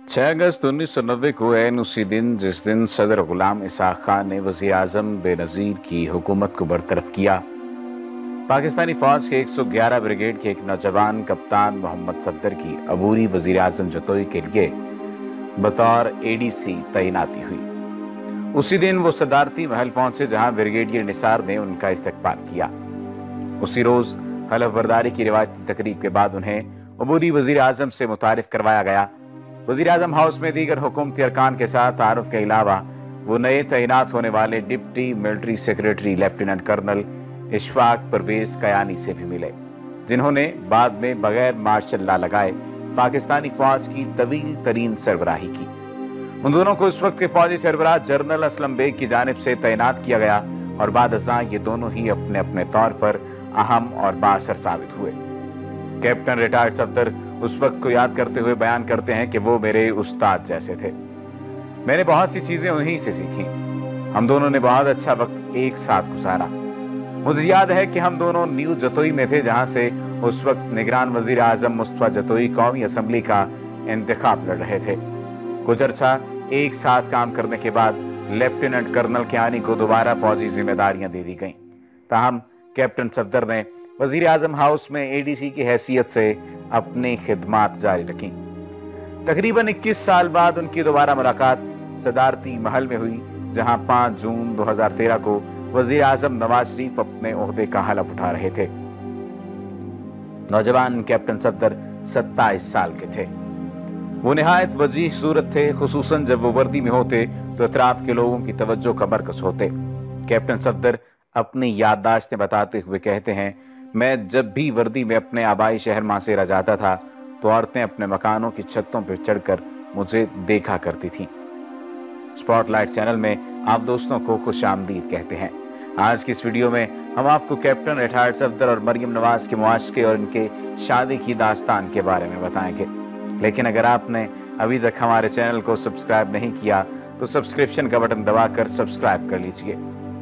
6 अगस्त 1990 को ऐन उसी दिन जिस दिन सदर गुलाम इसाक खान ने वज़ीर आज़म बेनज़ीर की हुकूमत को बरतरफ किया, पाकिस्तानी फौज के 111 ब्रिगेड के एक नौजवान कप्तान मोहम्मद सफदर की अबूरी वज़ीर आज़म जतोई के लिए बतौर एडीसी तैनाती हुई। उसी दिन वो सदारती महल पहुंचे जहां ब्रिगेडियर निसार ने उनका इस्तकबाल किया। उसी रोज हलफ बर्दारी की रिवायती तकरीब के बाद उन्हें अबूरी वज़ीर आज़म से मुतारिफ करवाया गया। वज़ीर आज़म हाउस में दीगर हुकूमती अरकान के साथ तारुफ के अलावा वो नए तैनात होने वाले deputy military secretary lieutenant colonel Ishfaq Parvez Kayani से भी मिले, जिन्होंने बाद में बगैर मार्शल लॉ लगाए पाकिस्तानी फौज की तवील तरीन सरबराही की। उन दोनों को इस वक्त के फौजी सरबराह जनरल असलम बेग की जानिब से तैनात किया गया और बाद अज़ां ये दोनों ही अपने अपने तौर पर अहम और बाअसर साबित हुए। कैप्टन रिटायर्ड सफदर उस वक्त को याद करते हुए बयान करते हैं कि वो मेरे उस्ताद जैसे थे। मैंने बहुत सी चीजें उन्हीं से सीखी। हम दोनों ने बहुत अच्छा वक्त एक साथ गुजारा। मुझे याद है कि हम दोनों न्यू जतोई में थे, जहां से उस वक्त निगरान वजीर आजम मुस्तफा जतोई कौमी असम्बली का इंतखाब लड़ रहे थे। कुछ अर्सा एक साथ काम करने के बाद लेफ्टिनेंट कर्नल कयानी को दोबारा फौजी जिम्मेदारियां दे दी गईं। ताहम कैप्टन सफदर ने वजीर आजम हाउस में एडीसी की हैसियत से अपनी खिदमात जारी रखी। तकरीबन 21 साल बाद उनकी दोबारा मुलाकात सदारती महल में हुई, जहां 5 जून 2013 को वजीर आजम नवाज शरीफ अपने ओहदे का हलफ उठा रहे थे। नौजवान कैप्टन सफदर 27 साल के थे। वो निहायत वजीह सूरत थे, खुसूसन जब वो वर्दी में होते तो अतराफ के लोगों की तवज्जो का मरकज होते। कैप्टन सफदर अपनी याददाश्तें बताते हुए कहते हैं, मैं जब भी वर्दी में अपने आबाई शहर मासेरा जाता था तो औरतें अपने मकानों की छतों पर चढ़कर मुझे देखा करती थीं। स्पॉटलाइट चैनल में आप दोस्तों को खुशामदीद कहते हैं। आज की इस वीडियो में हम आपको कैप्टन रिटायर्ड सफदर और मरियम नवाज के मुआशके और इनके शादी की दास्तान के बारे में बताएंगे। लेकिन अगर आपने अभी तक हमारे चैनल को सब्सक्राइब नहीं किया तो सब्सक्रिप्शन का बटन दबाकर सब्सक्राइब कर लीजिए।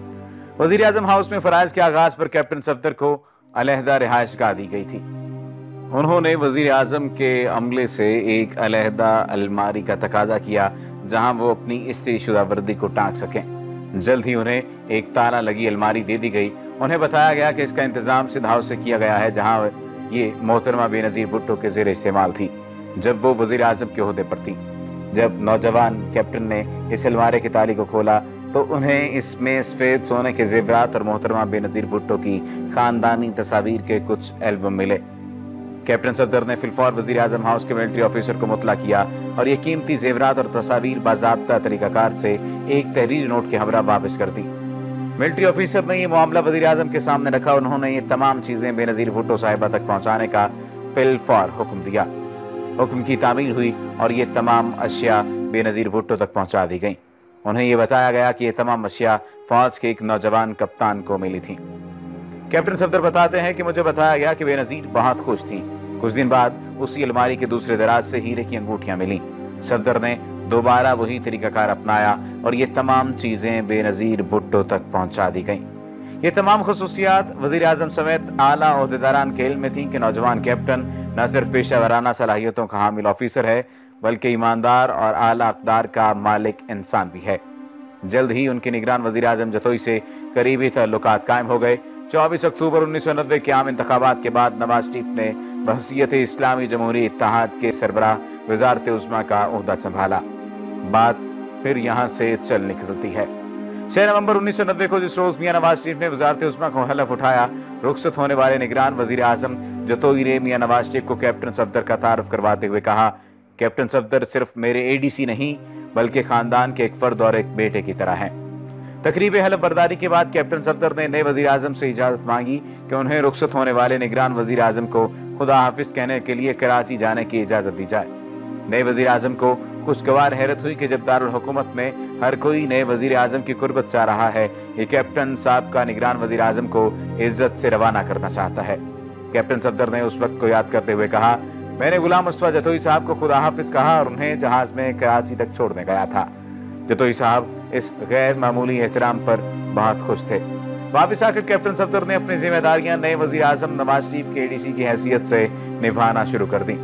वजीर आजम हाउस में फराइज के आगाज पर कैप्टन सफदर को अलहदा रिहाइशगाह दी गई थी। उन्होंने वजीर आजम के अमले से एक अलहदा अलमारी का तकाजा किया जहां वो अपनी इस्त्रीशुदा वर्दी को टांग सकें। जल्द ही उन्हें एक ताला लगी अलमारी दे दी गई। उन्हें बताया गया कि इसका इंतजाम सिंध हाउस से किया गया है, जहां ये मोहतरमा बेनज़ीर भुट्टो के ज़ेर इस्तेमाल थी जब वो वजीर आजम के ओहदे पर थी। जब नौजवान कैप्टन ने इस अलमारी की ताली को खोला तो उन्हें इसमें सफेद सोने के जेवरात और मोहतरमा बेनज़ीर भुट्टो की खानदानी तस्वीर के कुछ एल्बम मिले। कैप्टन सफदर ने फिलफौर वजीर आजम हाउस के मिलिट्री ऑफिसर को मुतला किया और ये कीमती जेवरात और तस्वीर बाज़ाब्ता तरीकाकार से एक तहरीरी नोट के हमरा वापस कर दी। मिलिट्री ऑफिसर ने ये मामला वजीर आजम के सामने रखा। उन्होंने ये तमाम चीजें बेनज़ीर भुट्टो साहिबा तक पहुंचाने का फिलफौर हुक्म दिया। हुक्म की तामील हुई और ये तमाम अशिया बेनज़ीर भुट्टो तक पहुंचा दी गई। उन्हें यह बताया गया कि ये तमाम अशिया फौज के एक नौजवान कप्तान को मिली थी। कैप्टन सफदर बताते हैं कि मुझे बताया गया कि बेनज़ीर बहुत खुश थी। कुछ दिन बाद उसी अलमारी के दूसरे दराज से हीरे की अंगूठियां मिली। सफदर ने दोबारा वही तरीकाकार अपनाया और ये तमाम चीजें बेनज़ीर भुट्टो तक पहुंचा दी गईं। ये तमाम खसूसियात वजीर आजम समेत आला ओहदेदारान के इल्म में थी कि नौजवान कैप्टन न सिर्फ पेशा वराना सलाहियतों का हामिल ऑफिसर है, बल्कि ईमानदार और आला अक़दार का मालिक इंसान भी है। जल्द ही उनके निगरान वजीर आजम जतोई से करीबी तल्लुकात कायम हो गए। 24 अक्टूबर 1990 के आम इंतखाबात के बाद नवाज शरीफ ने बहसीयत इस्लामी जमहूरी इत्तेहाद के सरबराह वजारत उज़्मा का ओहदा संभाला। बात फिर यहाँ से चल निकलती है। 6 नवंबर 1990 को जिस रोज मियां नवाज शरीफ ने वजारत उज़्मा को हलफ उठाया, रुखसत होने वाले निगरान वजीर आजम जतोई ने मियां नवाज शरीफ को कैप्टन सफदर का तारुफ करवाते हुए कहा, कैप्टन सफदर सिर्फ मेरे एडीसी नहीं बल्कि खानदान के एक फर्द और एक बेटे की तरह हैं। तकरीब हलफ बर्दारी के बाद कैप्टन सफदर ने नए वजीर आजम से इजाजत मांगी कि उन्हें रुखसत होने वाले निगरान वजीर आजम को खुदा हाफिज कहने के लिए कराची जाने की इजाजत दी जाए। नए वजीर आजम को खुशगवार हैरत हुई कि जब दारुल हुकूमत में हर कोई नए वजीर आजम की कुर्बत चाह रहा है, ये कैप्टन साहब का निगरान वजीर आजम को इज्जत से रवाना करना चाहता है। कैप्टन सफदर ने उस वक्त को याद करते हुए कहा, मैंने गुलाम मुस्तफा जतोई साहब को खुदा हाफिज कहा और उन्हें जहाज में कराची तक छोड़ने गया था। जतोई साहब इस गैर मामूली एहतराम पर बहुत खुश थे। वापिस आकर कैप्टन सफदर ने अपनी जिम्मेदारियां नए वजीर आजम नवाज शरीफ के एडीसी की हैसियत से निभाना शुरू कर दी।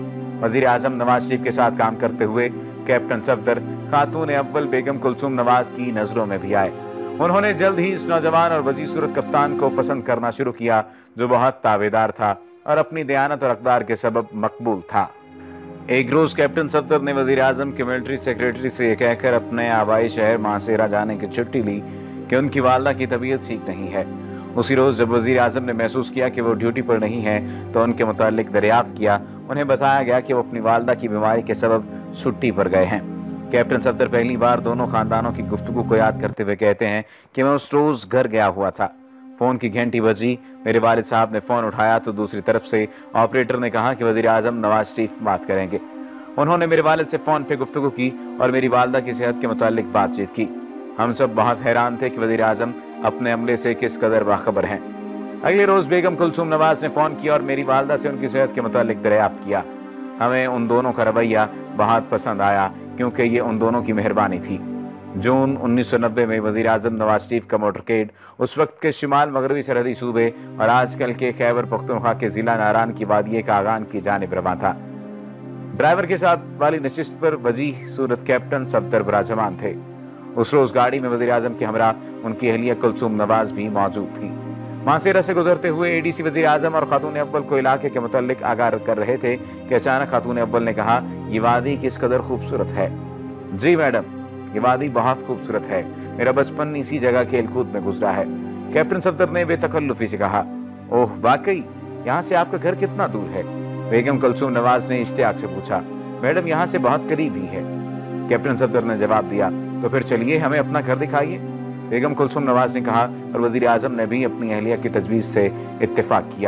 वज़ीर आज़म नवाज शरीफ के साथ काम करते हुए कैप्टन सफदर खातून अव्वल बेगम कुलसूम नवाज की नजरों में भी आए। उन्होंने जल्द ही इस नौजवान और वजी सूरत कप्तान को पसंद करना शुरू किया, जो बहुत ताबेदार था और अपनी दयानत और अक़दार के सबब मकबूल था। एक रोज कैप्टन सफदर ने वज़ीर आज़म के मिलिट्री सेक्रेटरी से यह कहकर अपने आबाई शहर मासेरा जाने की छुट्टी ली कि उनकी वालदा की तबीयत ठीक नहीं है। उसी रोज जब वज़ीर आज़म ने महसूस किया कि वो ड्यूटी पर नहीं है तो उनके मुतालिक दरियाफ्त किया। उन्हें बताया गया कि वो अपनी वालदा की बीमारी के सबब छुट्टी पर गए हैं। कैप्टन सफदर पहली बार दोनों खानदानों की गुफ्तगू को याद करते हुए कहते हैं कि मैं उस रोज घर गया हुआ था। फोन की घंटी बजी, मेरे वालिद साहब ने फोन उठाया तो दूसरी तरफ से ऑपरेटर ने कहा कि वज़ीर आज़म नवाज शरीफ बात करेंगे। उन्होंने मेरे वालिद से फोन पे गुफ्तगू की और मेरी वालदा की सेहत के मुतालिक बातचीत की। हम सब बहुत हैरान थे कि वज़ीर आज़म अपने अमले से किस कदर बाखबर हैं। अगले रोज बेगम कुलसूम नवाज ने फोन किया और मेरी वालदा से उनकी सेहत के मुतालिक दरियाफ्त किया। हमें उन दोनों का रवैया बहुत पसंद आया क्योंकि ये उन दोनों की मेहरबानी थी। जून 1990 में वज़ीर आज़म नवाज शरीफ का मोटरकेड उस वक्त के शुमाल मगरबी सरहदी सूबे और आजकल के खैबर पख्तूनख्वा के जिला नारान की वादिये कागान की जानिब रवां था। ड्राइवर के साथ वाली नशिस्त पर वजी सूरत कैप्टन सफदर विराजमान थे। उस रोज गाड़ी में वज़ीर आज़म के हमरा उनकी अहलिया कुलसूम नवाज भी मौजूद थी। मासेरा से गुजरते हुए एडीसी वज़ीर आज़म और खातून अव्वल को इलाके के मुतालिक आगाह कर रहे थे कि अचानक खातून अव्वल ने कहा, ये वादी किस कदर खूबसूरत है। जी मैडम, ये वादी बहुत खूबसूरत है। मेरा बचपन इसी जगह खेल कूद में गुजरा है। कैप्टन सफदर ने बेतकल्लुफी से कहा, ओह वाकई, यहाँ से आपका घर कितना दूर है? बेगम कुलसूम नवाज ने इश्तियाक से पूछा। मैडम, यहाँ से बहुत करीब ही है। कैप्टन सफदर ने जवाब दिया, तो फिर चलिए हमें अपना घर दिखाइए। बेगम कुलसूम नवाज ने कहा और वज़ीर आज़म ने भी अपनी अहलिया की तजवीज़ से इत्तेफाक किया।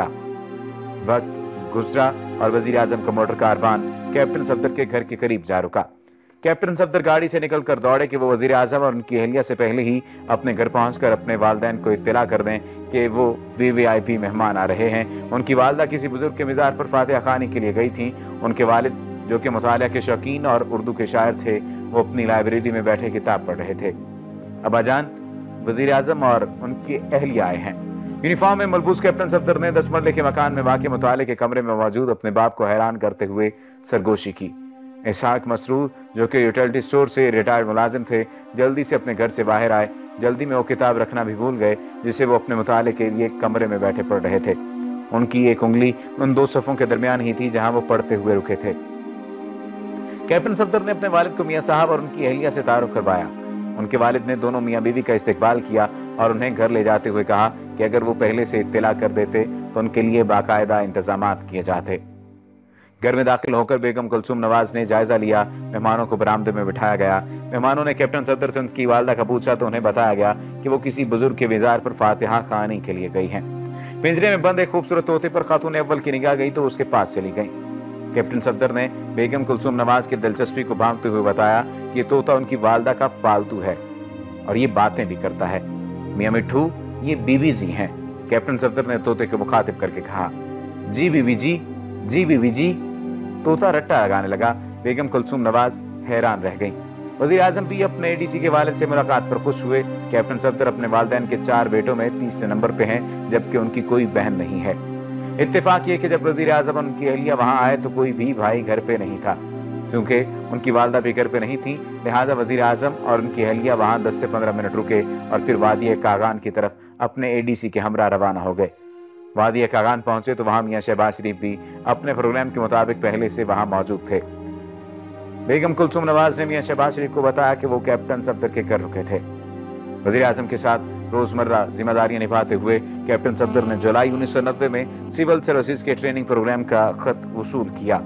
वक्त गुजरा और वज़ीर आज़म का मोटर कारवान कैप्टन सफदर के घर के करीब जा रुका। कैप्टन सफदर गाड़ी से निकलकर दौड़े कि वो वज़ीर आज़म और उनकी अहलिया से पहले ही अपने घर पहुंचकर अपने वालिदैन को इत्तला कर दें कि वो वीवीआईपी मेहमान आ रहे हैं। उनकी वालदा किसी बुजुर्ग के मज़ार पर फातिहा खानी के लिए गई थी। उनके वालिद, जो कि मुतालिया के शौकीन और उर्दू के शायर थे, वो अपनी लाइब्रेरी में बैठे किताब पढ़ रहे थे। अब्बाजान, वज़ीर आज़म और उनकी अहलिया आए हैं। यूनिफॉर्म में मलबूस कैप्टन सफदर ने 10 मरले के मकान में वाक़ मुताले के कमरे में मौजूद अपने बाप को हैरान करते हुए सरगोशी की। इसहाक मसरूर, जो कि यूटिलिटी स्टोर से रिटायर्ड मुलाजिम थे, जल्दी से अपने घर से बाहर आए। जल्दी में वो किताब रखना भी भूल गए जिसे वो अपने मुताले के लिए कमरे में बैठे पढ़ रहे थे। उनकी एक उंगली उन दो सफ़ों के दरमियान ही थी जहां वो पढ़ते हुए रुके थे। कैप्टन सफदर ने अपने वालिद को मियाँ साहब और उनकी अहलिया से तारुफ करवाया। उनके वालिद ने दोनों मियाँ बीवी का इस्तकबाल किया और उन्हें घर ले जाते हुए कहा कि अगर वो पहले से इत्तला कर देते तो उनके लिए बाकायदा इंतजामात किए जाते। घर में दाखिल होकर बेगम कुलसूम नवाज ने जायजा लिया। मेहमानों को बरामदे में बिठाया गया। मेहमानों ने कैप्टन सफदर से उनकी वालदा का पूछा तो उन्हें बताया गया कि वो किसी बुजुर्ग के मज़ार पर फातिहा खानी के लिए गई हैं। पिंजरे में बंद एक खूबसूरत तोते पर खातून अव्वल की निगाह गई तो उसके पास चली गई। कैप्टन सफदर ने बेगम कुलसूम नवाज की दिलचस्पी को भांपते हुए बताया कि तोता उनकी वालदा का पालतू है और ये बातें भी करता है। मियाँ मिट्ठू, ये बीबी जी हैं। कैप्टन सफदर ने तोते को मुखातिब करके कहा, जी बीबी जी, जी बीबी जी। तोता रट्टा लगाने लगा। बेगम कुलसूम नवाज हैरान रह गई। वज़ीर आज़म भी अपने एडीसी के वालिद से मुलाकात पर खुश हुए। कैप्टन सफदर अपने वालिदैन के 4 बेटों में तीसरे नंबर पे हैं, जबकि उनकी कोई बहन नहीं है। इत्तेफाक ये कि जब वज़ीर आज़म और उनकी अहलिया वहां आए तो कोई भी भाई घर पे नहीं था। चूंकि उनकी वालदा भी घर पे नहीं थी, लिहाजा वज़ीर आज़म और उनकी अहलिया वहां 10 से 15 मिनट रुके और फिर वादिये कागान की तरफ अपने एडीसी के हमरा रवाना हो गए। वादिये कागान पहुंचे तो वहां मियाँ शहबाज शरीफ भी अपने प्रोग्राम के मुताबिक पहले से वहां मौजूद थे। बेगम कुलसूम नवाज ने मियाँ शहबाज शरीफ को बताया कि वो कैप्टन सफदर के घर रुके थे। वज़ीर आज़म के साथ रोजमर्रा जिम्मेदारियां निभाते हुए कैप्टन सफदर ने जुलाई 1990 में सिविल सर्विसेज के ट्रेनिंग प्रोग्राम का खत वसूल किया,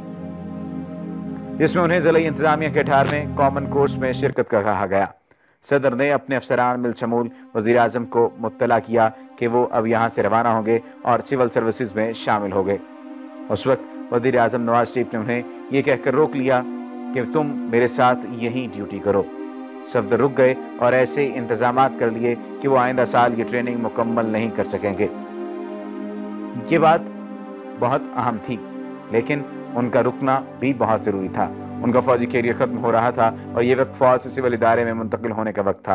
जिसमें उन्हें ज़िला इंतजामिया के 18वें कॉमन कोर्स में शिरकत का कहा गया। सदर ने अपने अफसरान बिलशमूल वज़ीर आज़म को मुत्तला किया कि वो अब यहाँ से रवाना होंगे और सिविल सर्विसेज में शामिल हो गए। उस वक्त वज़ीर आज़म नवाज शरीफ ने उन्हें ये कहकर रोक लिया कि तुम मेरे साथ यहीं ड्यूटी करो। सफदर रुक गए और ऐसे इंतजामात कर लिए कि वो आइंदा साल ये ट्रेनिंग मुकम्मल नहीं कर सकेंगे। ये बात बहुत अहम थी, लेकिन उनका रुकना भी बहुत ज़रूरी था। उनका फौजी कैरियर ख़त्म हो रहा था और ये वक्त फौज से सिविल इदारे में मुंतकिल होने का वक्त था।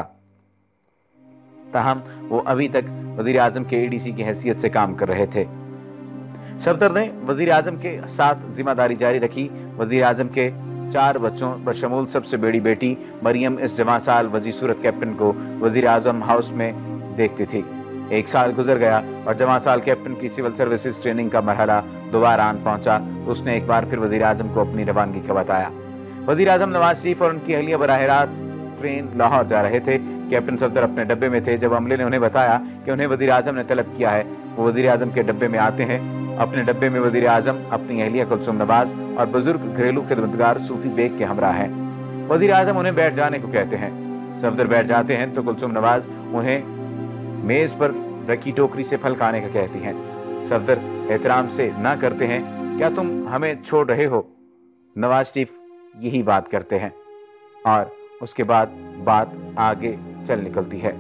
ताहम वो अभी तक वज़ीर आज़म के एडीसी की हैसियत से काम कर रहे थे। सफदर ने वजीर आजम के साथ जिम्मेदारी जारी रखी। वजीर आजम के 4 बच्चों बशमूल सबसे बड़ी बेटी मरियम इस जवां साल वजी सूरत कैप्टन को वजीर आजम हाउस में देखती थी। 1 साल गुजर गया और जवां साल कैप्टन की सिविल सर्विसेज ट्रेनिंग का मरहला दोबारा आन पहुंचा। उसने एक बार फिर वजीर आजम को अपनी रवानगी का बताया। वजीर आजम नवाज शरीफ और उनकी अहलिया बराह रास्त ट्रेन लाहौर जा रहे थे। कैप्टन सफदर अपने डब्बे में थे। जब अमले ने उन्हें बताया कि उन्हें वजीर आजम ने तलब किया है, वो वजीर आजम के डब्बे में आते हैं। अपने डब्बे में वजीर आजम अपनी अहलिया कुलसूम नवाज और बुजुर्ग घरेलू खिदमतगार सूफी बेग के हमरा हैं। वजीर आजम उन्हें बैठ जाने को कहते हैं। सफदर बैठ जाते हैं तो कुलसूम नवाज उन्हें मेज पर रखी टोकरी से फल खाने का कहती हैं। सफदर एहतराम से ना करते हैं, क्या तुम हमें छोड़ रहे हो? नवाज शरीफ यही बात करते हैं और उसके बाद बात आगे चल निकलती है।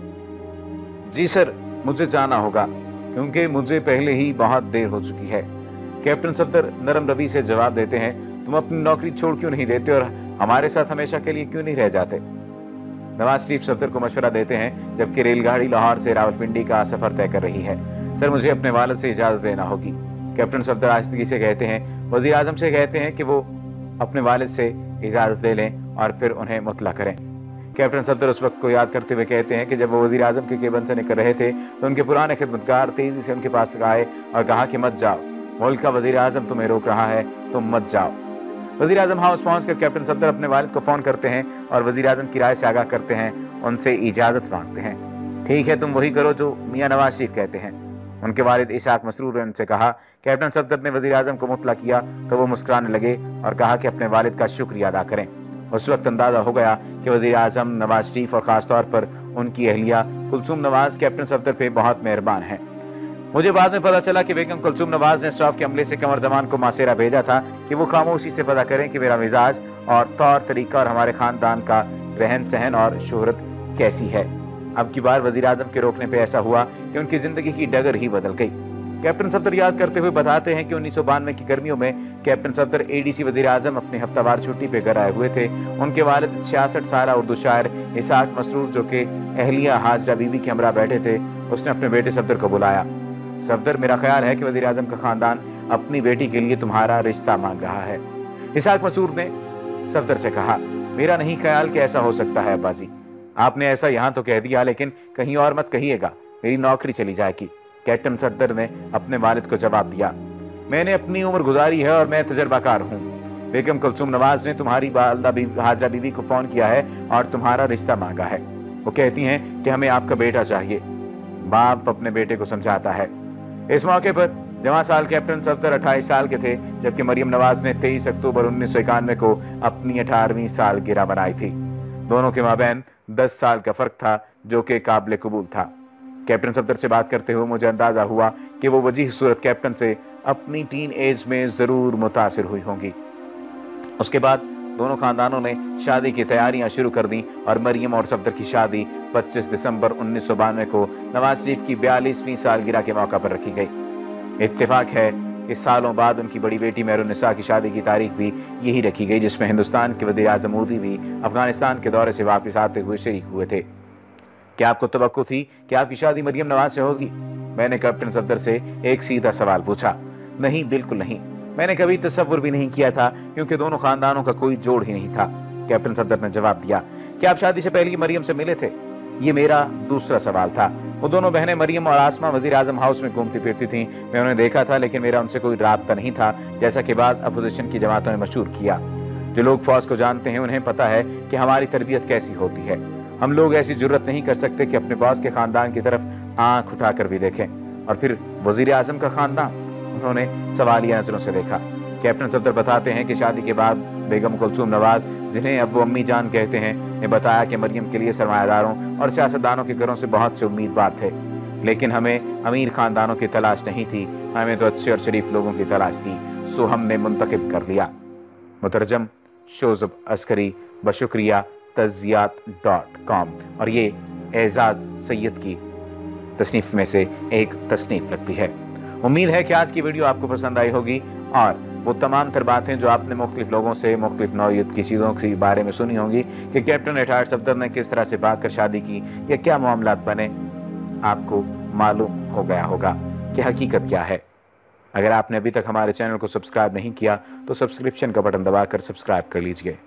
जी सर, मुझे जाना होगा क्योंकि मुझे पहले ही बहुत देर हो चुकी है। कैप्टन सफदर नरम रवि से जवाब देते हैं, तुम अपनी नौकरी छोड़ क्यों नहीं देते और हमारे साथ हमेशा के लिए क्यों नहीं रह जाते? नवाज शरीफ सफदर को मशवरा देते हैं जबकि रेलगाड़ी लाहौर से रावलपिंडी का सफर तय कर रही है। सर, मुझे अपने वालिद से इजाजत लेना होगी। कैप्टन सफदर आहिस्तगी से कहते हैं। वजीर आजम से कहते हैं कि वो अपने वालिद से इजाजत ले लें और फिर उन्हें मुतला करें। कैप्टन सफदर उस वक्त को याद करते हुए कहते हैं कि जब वो वजीर आजम के केबिन से निकल रहे थे तो उनके पुराने खिदमतगार तेजी से उनके पास आए और कहा कि मत जाओ, मुल्क का वजीर आजम तुम्हें रोक रहा है, तुम मत जाओ। वजीर आजम हाउस पहुंचकर कैप्टन सफदर अपने वालिद को फोन करते हैं और वजीर आजम की राय से आगाह करते हैं, उनसे इजाजत मांगते हैं। ठीक है, तुम वही करो जो मियां नवाज शरीफ कहते हैं। उनके वालिद इसाक मसरूर ने उनसे कहा। कैप्टन सफदर ने वजीर आजम को मुतला किया तो वो मुस्कुराने लगे और कहा कि अपने वालिद का शुक्रिया अदा करें। उस वक्त अंदाजा हो गया कि वजीर आजम नवाज शरीफ और खास तौर पर उनकी अहलिया कुलसूम नवाज कैप्टन सफदर पे बहुत मेहरबान हैं। मुझे बाद में पता चला कि बेगम कुलसूम नवाज ने स्टाफ के अमले से कमर जमान को मासेरा भेजा था कि वो खामोशी से पता करें कि मेरा मिजाज और तौर तरीका और हमारे खानदान का रहन सहन और शोहरत कैसी है। अब की बार वजीर आजम के रोकने पे ऐसा हुआ कि उनकी जिंदगी की डगर ही बदल गई। कैप्टन सफदर याद करते हुए बताते हैं कि 1992 की गर्मियों में कैप्टन सफदर एडीसी वजीर आजम अपनी हफ्तावार छुट्टी पे घर आए हुए थे। उनके वालिद 66 साल उर्दू शायर इसाक मसरूर जो कि अहलिया हाजरा बीबी के हमरा बैठे थे, उसने अपने बेटे सफदर को बुलाया। सफदर, मेरा ख्याल है कि वजीर आजम का खानदान अपनी बेटी के लिए तुम्हारा रिश्ता मांग रहा है। इसाक मसरूर ने सफदर से कहा, मेरा नहीं ख्याल कि ऐसा हो सकता है अब्बा जी। आपने ऐसा यहाँ तो कह दिया लेकिन कहीं और मत कहिएगा, मेरी नौकरी चली जाएगी। कैप्टन सफदर ने अपने वालिद को जवाब दिया, मैंने अपनी उम्र गुजारी है और मैं तजर्बाकार हूँ। बेगम कुलसूम नवाज ने तुम्हारी वालिदा हाजरा बीवी को फोन किया है और तुम्हारा रिश्ता मांगा है। वो कहती हैं कि हमें आपका बेटा चाहिए। बाप अपने बेटे को समझाता है। इस मौके पर जवां साल कैप्टन सफदर 28 साल के थे जबकि मरियम नवाज ने 23 अक्टूबर 1991 को अपनी 18वीं सालगिरह मनाई थी। दोनों के माबैन 10 साल का फर्क था जो कि काबिल कबूल था। कैप्टन सफदर से बात करते हुए मुझे अंदाजा हुआ कि वो वजीह सूरत कैप्टन से अपनी टीन एज में जरूर मुतासिर हुई होंगी। उसके बाद दोनों खानदानों ने शादी की तैयारियां शुरू कर दी और मरियम और सफदर की शादी 25 दिसंबर 1992 को नवाज शरीफ की 42वीं सालगिरह के मौका पर रखी गई। इत्तेफाक है कि सालों बाद उनकी बड़ी बेटी महरुन्निसा की शादी की तारीख भी यही रखी गई जिसमें हिंदुस्तान के वज़ीर आज़म मोदी भी अफगानिस्तान के दौरे से वापस आते हुए शरीक हुए थे। क्या आपको तवक्को थी कि आपकी शादी मरियम नवाज से होगी? मैंने कैप्टन सफदर से एक सीधा सवाल पूछा। नहीं, बिल्कुल नहीं, मैंने कभी तसव्वुर भी नहीं किया था क्योंकि दोनों खानदानों का कोई जोड़ ही नहीं था। कैप्टन सफदर ने जवाब दिया। क्या आप शादी से पहले ही मरियम से मिले थे? ये मेरा दूसरा सवाल था। वो दोनों बहनें मरियम और आसमा वजीर आजम हाउस में घूमती फिरती थीं। मैं उन्हें देखा था लेकिन मेरा उनसे कोई राब्ता नहीं था, जैसा कि बाज़ अपोजिशन की जमातों ने मशहूर किया। जो लोग फौज को जानते हैं उन्हें पता है कि हमारी तरबियत कैसी होती है। हम लोग ऐसी जुर्रत नहीं कर सकते कि अपने बॉस के खानदान की तरफ आंख उठाकर भी देखें। और फिर वजीर आजम का खानदान, उन्होंने सवालिया नजरों से देखा। कैप्टन सफदर बताते हैं कि शादी के बाद बेगम कुलसूम नवाज, जिन्हें अब वो अम्मी जान कहते हैं, ने बताया कि मरियम के लिए सरमायादारों और सियासतदानों के घरों से बहुत से उम्मीदवार थे, लेकिन हमें अमीर खानदानों की तलाश नहीं थी, हमें तो अच्छे और शरीफ लोगों की तलाश थी, सो हमने मुंतखब कर लिया। मुतरजम शोज़ब अस्करी, बशुक्रिया तज़ियात.com। और ये एजाज सैयद की तसनीफ में से एक तसनीफ लगती है। उम्मीद है कि आज की वीडियो आपको पसंद आई होगी और वो तमाम तर बातें जो आपने मुख्तलिफ लोगों से मुख्तलिफ नौइयत की चीज़ों के बारे में सुनी होंगी कि कैप्टन रिटायर्ड सफदर ने किस तरह से भाग कर शादी की या क्या मामलात बने, आपको मालूम हो गया होगा कि हकीकत क्या है। اگر آپ نے ابھی تک ہمارے چینل کو سبسکرائب نہیں کیا تو سبسکرپشن کا بٹن دبا کر سبسکرائب کر لیجئے۔